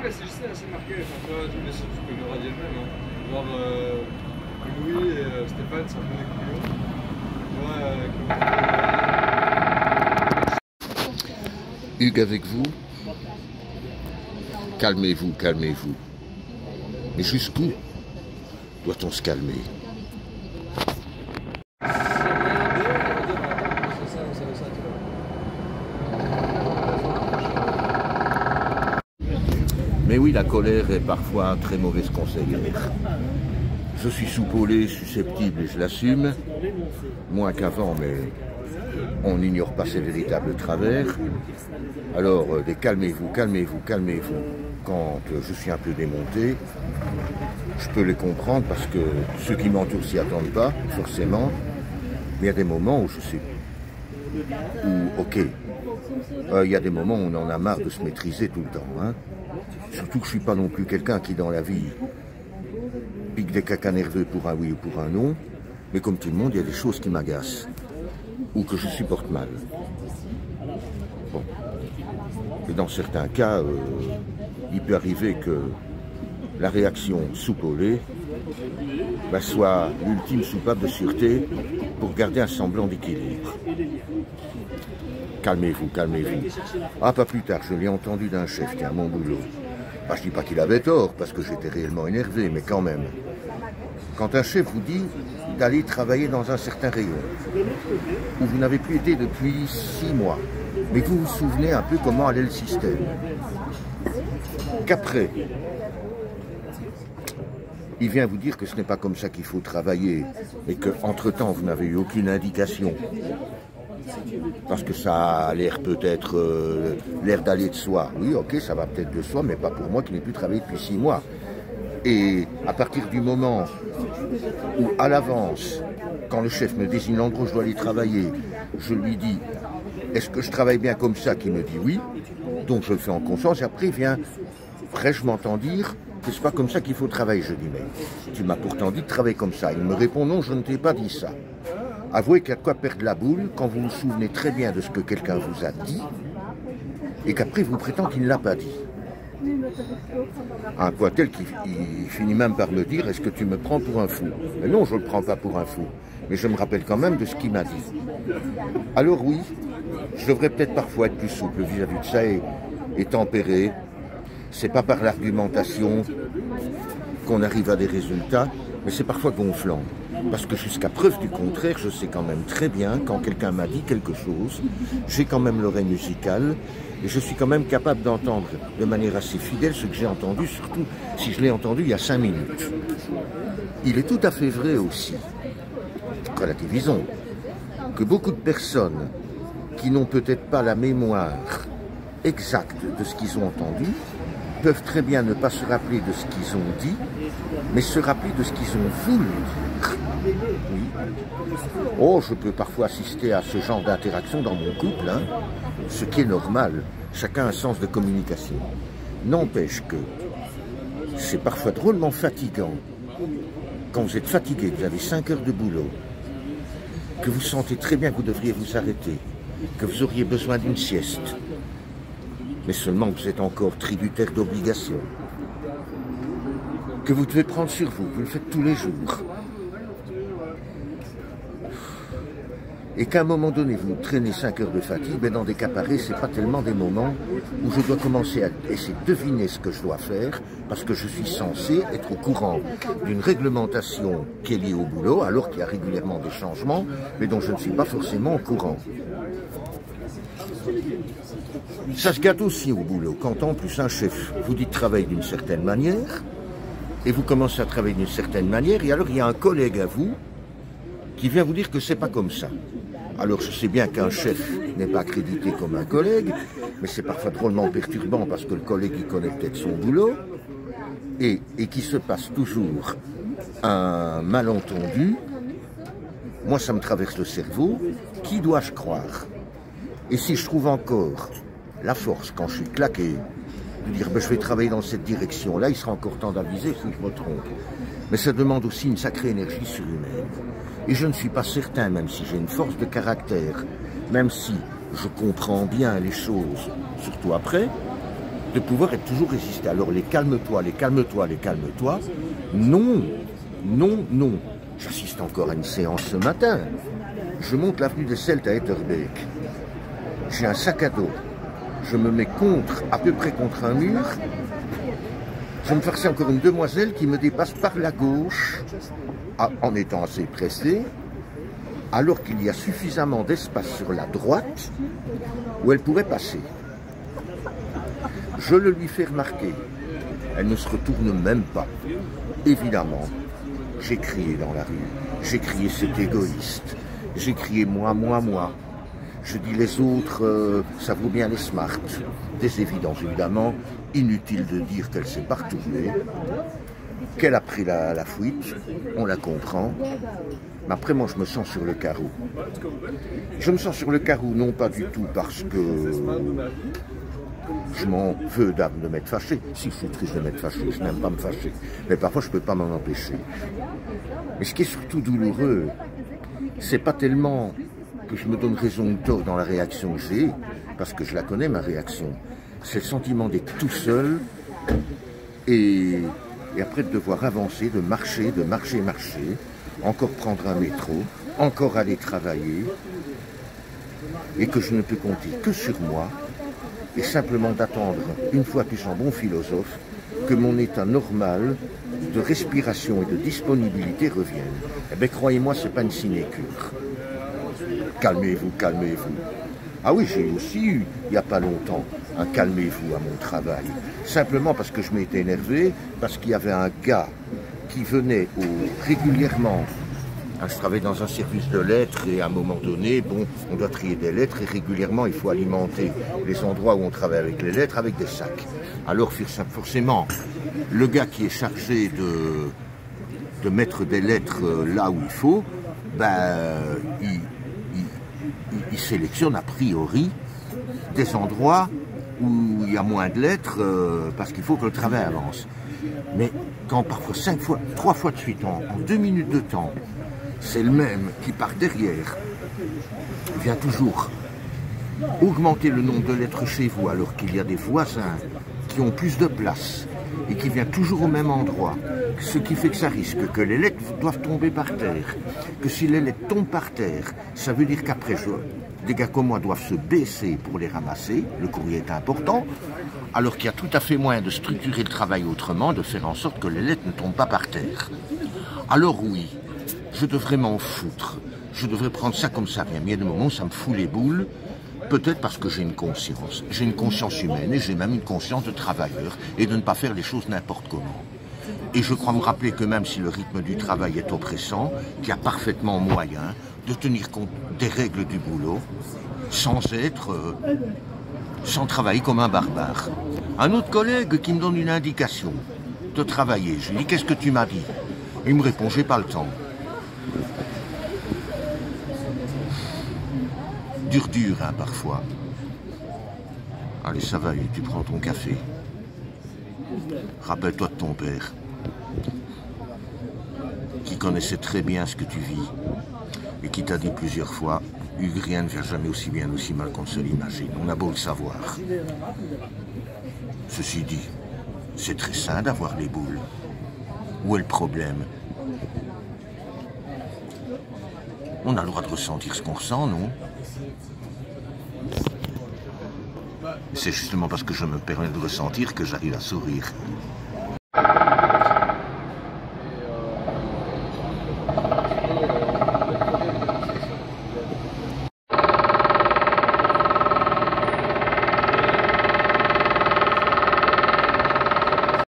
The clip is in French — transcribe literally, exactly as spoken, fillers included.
ouais, c'est juste assez marqué. Enfin, tu vois, bien sûr, tu peux le radier le même. Hein. Genre, euh, Louis et euh, Stéphane, c'est un peu des couillons. Moi, euh, Hugues avec vous. Calmez-vous, calmez-vous. Mais jusqu'où doit-on se calmer? Mais oui, la colère est parfois un très mauvaise conseillère. Je suis soupolé, susceptible et je l'assume. Moins qu'avant, mais on n'ignore pas ses véritables travers. Alors, euh, calmez-vous, calmez-vous, calmez-vous. Quand euh, je suis un peu démonté, je peux les comprendre parce que ceux qui m'entourent s'y attendent pas, forcément. Mais il y a des moments où je sais, où, ok, euh, il y a des moments où on en a marre de se maîtriser tout le temps. Hein. Surtout que je suis pas non plus quelqu'un qui, dans la vie, pique des cacas nerveux pour un oui ou pour un non. Mais comme tout le monde, il y a des choses qui m'agacent ou que je supporte mal. Bon. Et dans certains cas, euh, il peut arriver que la réaction soupolée bah, soit l'ultime soupape de sûreté pour garder un semblant d'équilibre. Calmez-vous, calmez-vous. Ah, pas plus tard, je l'ai entendu d'un chef qui a mon boulot. Bah, je ne dis pas qu'il avait tort, parce que j'étais réellement énervé, mais quand même. Quand un chef vous dit d'aller travailler dans un certain rayon, où vous n'avez plus été depuis six mois, mais vous vous souvenez un peu comment allait le système, qu'après, il vient vous dire que ce n'est pas comme ça qu'il faut travailler, et qu'entre-temps, vous n'avez eu aucune indication, parce que ça a l'air peut-être euh, l'air d'aller de soi. Oui, ok, ça va peut-être de soi, mais pas pour moi qui n'ai plus travaillé depuis six mois. Et à partir du moment où, à l'avance, quand le chef me désigne l'endroit où je dois aller travailler, je lui dis « Est-ce que je travaille bien comme ça ?» Qui me dit « Oui ». Donc je le fais en conscience et après il vient fraîchement dire que c'est pas comme ça qu'il faut travailler. Je dis « Mais tu m'as pourtant dit de travailler comme ça ». Il me répond « Non, je ne t'ai pas dit ça ». Avouez qu'il y a de quoi perdre la boule quand vous vous souvenez très bien de ce que quelqu'un vous a dit et qu'après vous prétendez qu'il ne l'a pas dit. À un point tel qu'il finit même par me dire « Est-ce que tu me prends pour un fou ?» Mais non, je ne le prends pas pour un fou. Mais je me rappelle quand même de ce qu'il m'a dit. Alors oui, je devrais peut-être parfois être plus souple vis-à-vis de ça et, et tempéré. C'est pas par l'argumentation qu'on arrive à des résultats, mais c'est parfois gonflant. Parce que jusqu'à preuve du contraire, je sais quand même très bien, quand quelqu'un m'a dit quelque chose, j'ai quand même l'oreille musicale, et je suis quand même capable d'entendre de manière assez fidèle ce que j'ai entendu, surtout si je l'ai entendu il y a cinq minutes. Il est tout à fait vrai aussi, relativisons, que beaucoup de personnes qui n'ont peut-être pas la mémoire exacte de ce qu'ils ont entendu, peuvent très bien ne pas se rappeler de ce qu'ils ont dit, mais se rappeler de ce qu'ils ont voulu dire. Oui. Oh, je peux parfois assister à ce genre d'interaction dans mon couple, hein, ce qui est normal. Chacun a un sens de communication. N'empêche que c'est parfois drôlement fatigant. Quand vous êtes fatigué, vous avez cinq heures de boulot, que vous sentez très bien que vous devriez vous arrêter, que vous auriez besoin d'une sieste, mais seulement que vous êtes encore tributaire d'obligations, que vous devez prendre sur vous, vous le faites tous les jours, et qu'à un moment donné, vous traînez cinq heures de fatigue, mais dans des cas pareils, ce n'est pas tellement des moments où je dois commencer à essayer de deviner ce que je dois faire, parce que je suis censé être au courant d'une réglementation qui est liée au boulot, alors qu'il y a régulièrement des changements, mais dont je ne suis pas forcément au courant. Ça se gâte aussi au boulot, quand en plus un chef vous dit de travailler d'une certaine manière, et vous commencez à travailler d'une certaine manière, et alors il y a un collègue à vous qui vient vous dire que c'est pas comme ça. Alors je sais bien qu'un chef n'est pas accrédité comme un collègue, mais c'est parfois drôlement perturbant parce que le collègue il connaît peut-être son boulot, et, et qu'il se passe toujours un malentendu. Moi ça me traverse le cerveau, qui dois-je croire? Et si je trouve encore la force, quand je suis claqué, de dire ben, je vais travailler dans cette direction-là, il sera encore temps d'aviser si je me trompe. Mais ça demande aussi une sacrée énergie surhumaine. Et je ne suis pas certain, même si j'ai une force de caractère, même si je comprends bien les choses, surtout après, de pouvoir être toujours résisté. Alors les calme-toi, les calme-toi, les calme-toi. Non, non, non. J'assiste encore à une séance ce matin. Je monte l'avenue des Celtes à Etterbeek. J'ai un sac à dos. Je me mets contre, à peu près contre un mur. Je me farcis encore une demoiselle qui me dépasse par la gauche, en étant assez pressée, alors qu'il y a suffisamment d'espace sur la droite où elle pourrait passer. Je le lui fais remarquer. Elle ne se retourne même pas. Évidemment, j'ai crié dans la rue. J'ai crié c'est égoïste. J'ai crié moi, moi, moi. Je dis les autres, euh, ça vaut bien les smart. Des évidences évidemment. Inutile de dire qu'elle s'est partout retournée. Qu'elle a pris la, la fuite. On la comprend. Mais après, moi, je me sens sur le carreau. Je me sens sur le carreau, non pas du tout parce que je m'en veux d'âme de m'être fâché. Si, je suis triste de m'être fâché, je n'aime pas me fâcher. Mais parfois, je ne peux pas m'en empêcher. Mais ce qui est surtout douloureux, c'est pas tellement que je me donne raison ou tort dans la réaction que j'ai, parce que je la connais, ma réaction. C'est le sentiment d'être tout seul et, et après de devoir avancer, de marcher, de marcher, marcher, encore prendre un métro, encore aller travailler, et que je ne peux compter que sur moi, et simplement d'attendre, une fois plus en bon philosophe, que mon état normal de respiration et de disponibilité revienne. Eh bien, croyez-moi, ce n'est pas une sinécure. Calmez-vous, calmez-vous. Ah oui, j'ai aussi eu, il n'y a pas longtemps, un calmez-vous à mon travail. Simplement parce que je m'étais énervé, parce qu'il y avait un gars qui venait au, régulièrement. Je travaille dans un service de lettres et à un moment donné, bon, on doit trier des lettres et régulièrement il faut alimenter les endroits où on travaille avec les lettres avec des sacs. Alors forcément, le gars qui est chargé de, de mettre des lettres là où il faut, ben, il, il, il sélectionne a priori des endroits où il y a moins de lettres euh, parce qu'il faut que le travail avance. Mais quand parfois cinq fois, trois fois de suite, en, en deux minutes de temps, c'est le même qui part derrière, il vient toujours augmenter le nombre de lettres chez vous alors qu'il y a des voisins qui ont plus de place et qui viennent toujours au même endroit, ce qui fait que ça risque que les lettres doivent tomber par terre, que si les lettres tombent par terre, ça veut dire qu'après, des gars comme moi doivent se baisser pour les ramasser, le courrier est important, alors qu'il y a tout à fait moyen de structurer le travail autrement, de faire en sorte que les lettres ne tombent pas par terre. Alors oui, je devrais m'en foutre, je devrais prendre ça comme ça vient, mais il y a des moments où ça me fout les boules, peut-être parce que j'ai une conscience, j'ai une conscience humaine et j'ai même une conscience de travailleur et de ne pas faire les choses n'importe comment. Et je crois me rappeler que même si le rythme du travail est oppressant, qu'il y a parfaitement moyen de tenir compte des règles du boulot sans être, euh, sans travailler comme un barbare. Un autre collègue qui me donne une indication de travailler, je lui dis qu'est-ce que tu m'as dit? Il me répond j'ai pas le temps. Dur, dur, hein, parfois. Allez, ça va, tu prends ton café. Rappelle-toi de ton père, qui connaissait très bien ce que tu vis, et qui t'a dit plusieurs fois, Hugues, rien ne vient jamais aussi bien, aussi mal qu'on se l'imagine. On a beau le savoir. Ceci dit, c'est très sain d'avoir les boules. Où est le problème? On a le droit de ressentir ce qu'on ressent, non? C'est justement parce que je me permets de ressentir que j'arrive à sourire.